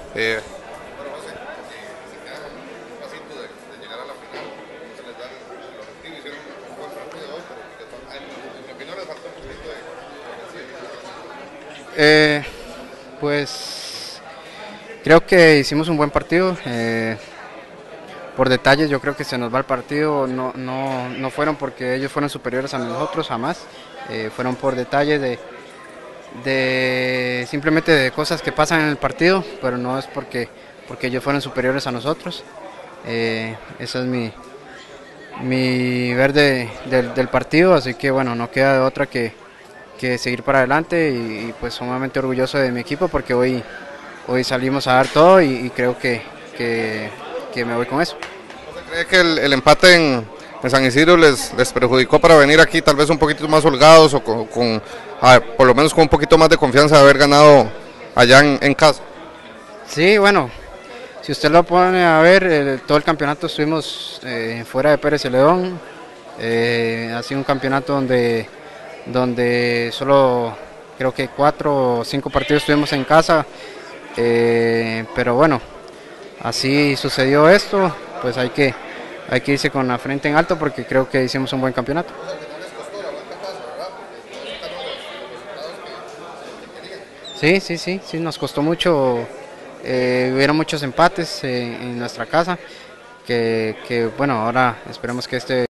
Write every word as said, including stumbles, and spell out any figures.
Eh, Eh, pues creo que hicimos un buen partido. Eh, por detalles yo creo que se nos va el partido. No, no, no fueron porque ellos fueron superiores a nosotros, jamás. Eh, fueron por detalles de, de simplemente de cosas que pasan en el partido, pero no es porque, porque ellos fueron superiores a nosotros. Eh, esa es mi, mi ver de, del, del partido, así que bueno, no queda de otra que, que seguir para adelante y, y pues sumamente orgulloso de mi equipo porque hoy, hoy salimos a dar todo y, y creo que, que, que me voy con eso. ¿Cree que el, el empate en, en San Isidro les, les perjudicó para venir aquí tal vez un poquito más holgados o con, con a ver, por lo menos con un poquito más de confianza de haber ganado allá en, en casa? Sí, bueno, si usted lo pone a ver, el, todo el campeonato estuvimos eh, fuera de Pérez Celedón. Eh, ha sido un campeonato donde, donde solo creo que cuatro o cinco partidos estuvimos en casa, eh, pero bueno, así sucedió esto, pues hay que, hay que irse con la frente en alto porque creo que hicimos un buen campeonato. Sí, sí, sí, sí, nos costó mucho, eh, hubieron muchos empates eh, en nuestra casa, que, que bueno, ahora esperemos que este